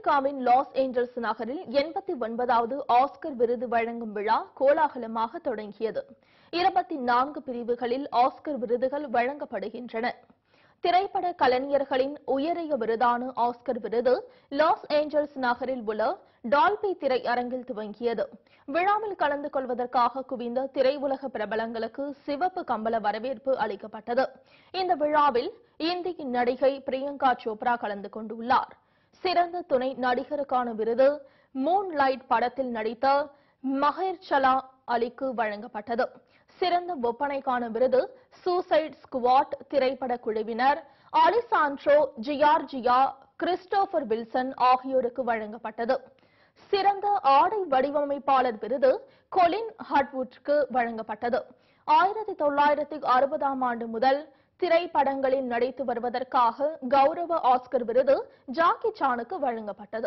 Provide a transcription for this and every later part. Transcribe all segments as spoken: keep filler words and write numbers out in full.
அமெரிக்காவின் Los Angeles நகரில் எண்பத்தி ஒன்பதாவது ஆஸ்கர் விருது வழங்கும் விழா கோலாகலமாக தொடங்கியது. இருபத்தி நான்கு பிரிவுகளில் ஆஸ்கர் விருதுகள் வழங்கப்படுகின்றன. திரைப்பட கலைஞர்களின் உயரிய விருதான ஆஸ்கர் விருது லாஸ் ஏஞ்சல்ஸ் நகரில் உள்ள டால்பி திரையரங்கில் துவங்கியது. விழாவில் கலந்து கொள்வதற்காக குவிந்த திரையுலக பிரபலங்களுக்கு சிவப்பு கம்பள வரவேற்பு அளிக்கப்பட்டது. இந்த விழாவில் இந்திய நடிகை பிரியங்கா சோப்ரா கலந்து கொண்டுள்ளார். சிறந்த துணை நடிகருக்கான விருது மூன் லைட் படத்தில் நடித்த மஹேர்ஷலா அலிக்கு வழங்கப்பட்டது. சிறந்த ஒப்பனைக்கான விருது சூசைட் ஸ்குவாட் திரைப்பட குழுவினர் அலிசாண்ட்ரோ ஜியார்ஜியா, கிறிஸ்டோபர் வில்சன் ஆகியோருக்கு வழங்கப்பட்டது. சிறந்த ஆடை வடிவமைப்பாளர் விருது கொலின் ஹட்வுட்க்கு வழங்கப்பட்டது. ஆயிரத்தி தொள்ளாயிரத்தி அறுபதாம் ஆண்டு முதல் திரைப்படங்களில் நடித்து வருவதற்காக கௌரவ ஆஸ்கர் விருது ஜாக்கி சானுக்கு வழங்கப்பட்டது.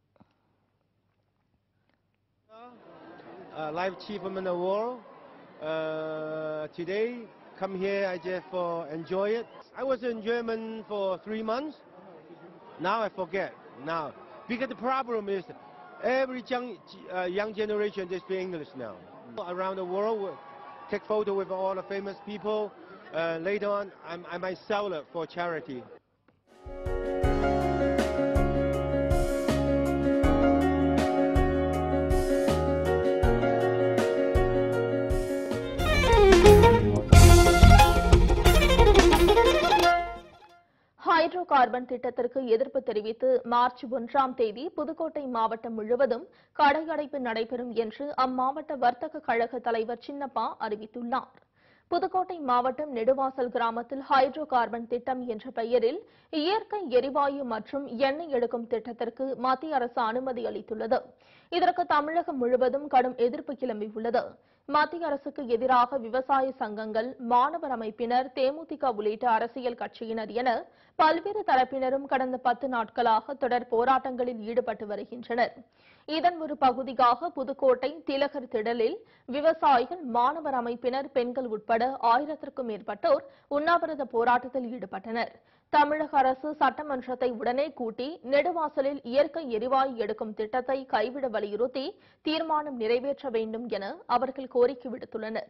Uh, live achievement award. Uh, today, come here, I just for enjoy it. I was in German for three months. Now I forget. Now, because the problem is, every young uh, young generation they speak English now. Around the world, we take photo with all the famous people. Uh, later on, I'm, I might sell it for charity. Hydrocarbon திட்டத்திற்கு எதிர்ப்பு தெரிவித்து March ஒன்றாம் தேதி புதுக்கோட்டை மாவட்டம் முழுவதும் கடையடைப்பு நடைபெறும் என்று அம்மாவட்ட வர்த்தக கழக தலைவர் சின்னப்பா அறிவித்துள்ளார். புதுக்கோட்டை மாவட்டம் நெடுவாசல் கிராமத்தில் ஹைட்ரோ கார்பன் திட்டம் என்ற பெயரில் இயற்கை எரிவாயு மற்றும் எண்ணெய் எடுக்கும் திட்டத்திற்கு மத்திய அரசு அனுமதி அளித்துள்ளது. இதற்கு தமிழகம் முழுவதும் கடும் எதிர்ப்பு கிளம்பியுள்ளது. மத்திய அரசுக்கு எதிராக விவசாய சங்கங்கள், மாணவர் அமைப்பினர், தேமுதிக உள்ளிட்ட அரசியல் கட்சியினர் என பல்வேறு தரப்பினரும் கடந்த பத்து நாட்களாக தொடர் போராட்டங்களில் ஈடுபட்டு வருகின்றனர். இதன் ஒரு பகுதியாக புதுக்கோட்டை திலகர் திடலில் விவசாயிகள், மாணவர் அமைப்பினர், பெண்கள் உட்பட ஆயிரத்திற்கும் மேற்பட்டோர் உண்ணாவிரத போராட்டத்தில் ஈடுபட்டனர். தமிழக அரசு சட்டமன்றத்தை உடனே கூட்டி நெடுவாசலில் இயற்கை எரிவாயு எடுக்கும் திட்டத்தை கைவிட வலியுறுத்தி தீர்மானம் நிறைவேற்ற வேண்டும் என அவர்கள் கோரிக்கை விடுத்துள்ளனர்.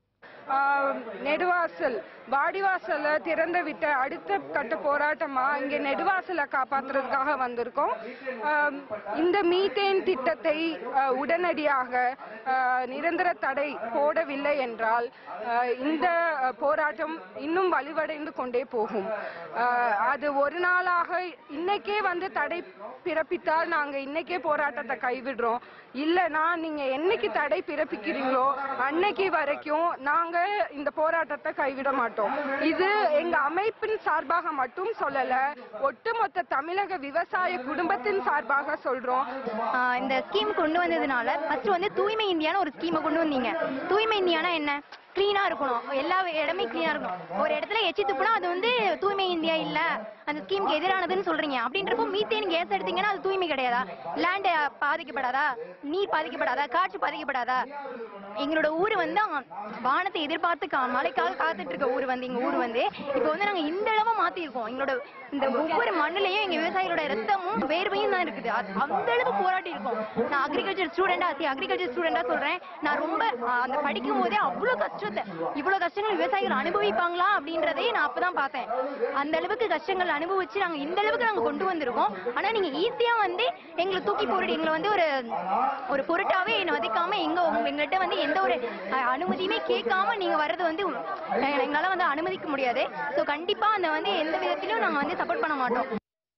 நெடுவாசல் வாடிவாசல திறந்து விட்ட அடுத்த கட்ட போராட்டமா இங்க நெடுவாசலை காப்பாற்றுறதுக்காக வந்திருக்கோம். இந்த மீத்தேன் திட்டத்தை உடனடியாக நிரந்தர தடை போடவில்லை என்றால் இந்த போராட்டம் இன்னும் வலுவடைந்து கொண்டே போகும். அது ஒரு நாளாக இன்னைக்கே வந்து தடை பிறப்பித்தால் நாங்க இன்னைக்கே போராட்டத்தை கைவிடுறோம். இல்லைன்னா நீங்க என்னைக்கு தடை பிறப்பிக்கிறீங்களோ அன்னைக்கு வரைக்கும் நாங்க இந்த போராட்டத்தை கைவிட மாட்டோம். இது எங்க அமைப்பின் சார்பாக மட்டும் சொல்லல, ஒட்டுமொத்த தமிழக விவசாய குடும்பத்தின் சார்பாக சொல்றோம். இந்த ஸ்கீம் கொண்டு வந்ததுனால ஃபர்ஸ்ட் வந்து தூய்மை இந்தியான்னு ஒரு ஸ்கீமை கொண்டு வந்தீங்க. தூய்மை இந்தியானா என்ன? கிளீனா இருக்கணும், எல்லா இடமே கிளீனா இருக்கணும். ஒரு இடத்துல எச்சி துப்புனா அது வந்து தூய்மை இந்தியா இல்ல, அந்த ஸ்கீமுக்கு எதிரானதுன்னு சொல்றீங்க. அப்படின்றப்போ மீத்தேன் கேஸ் எடுத்தீங்கன்னா அது தூய்மை கிடையாதா? லேண்ட் பாதிக்கப்படாதா? நீர் பாதிக்கப்படாதா? காற்று பாதிக்கப்படாதா? எங்களோட ஊர் வந்து வானத்தை எதிர்பார்த்து மழைக்காக காத்துட்டு இருக்க ஊர் வந்து எங்க ஊர் வந்து இப்போ வந்து நாங்க இந்த அளவு மாத்தி இருக்கோம். எங்களோட இந்த ஒவ்வொரு மண்ணிலையும் எங்க விவசாயிகளோட ரத்தமும் வேர்வையும் தான் இருக்குது. அந்த அளவு போராட்டி இருக்கோம். நான் அக்ரிகல்ச்சர் ஸ்டூடெண்டா அக்ரிகல்ச்சர் ஸ்டூடெண்டா சொல்றேன். நான் ரொம்ப அந்த படிக்கும் போதே அவ்வளவு கஷ்டத்தை இவ்வளவு கஷ்டங்கள் விவசாயிகள் அனுபவிப்பாங்களா அப்படின்றதே நான் அப்பதான் பார்த்தேன். அந்த அளவுக்கு கஷ்டங்கள் அனுபவிச்சு நாங்க இந்த அளவுக்கு நாங்க கொண்டு வந்திருக்கோம். ஆனா நீங்க ஈஸியா வந்து எங்களை தூக்கி போட்டு எங்களை வந்து ஒரு ஒரு பொருட்டாவே மதிக்காம எங்க எங்கள்கிட்ட வந்து எந்த ஒரு அனுமதியுமே கேட்காம நீங்க வர்றது வந்து எங்களால வந்து அனுமதிக்க முடியாது. சோ கண்டிப்பா அந்த வந்து எந்த விதத்திலும் நாங்க வந்து சப்போர்ட் பண்ண மாட்டோம்.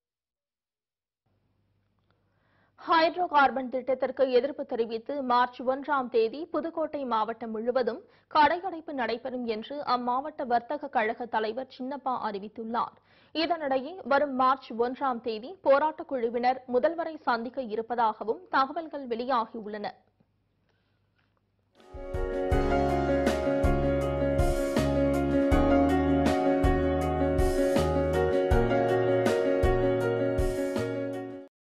ஹைட்ரோ கார்பன் திட்டத்திற்கு எதிர்ப்பு தெரிவித்து மார்ச் ஒன்றாம் தேதி புதுக்கோட்டை மாவட்டம் முழுவதும் கடையடைப்பு நடைபெறும் என்று அம்மாவட்ட வர்த்தக கழக தலைவர் சின்னப்பா அறிவித்துள்ளார். இதனிடையே வரும் மார்ச் ஒன்றாம் தேதி போராட்டக் குழுவினர் முதல்வரை சந்திக்க இருப்பதாகவும் தகவல்கள் வெளியாகியுள்ளன.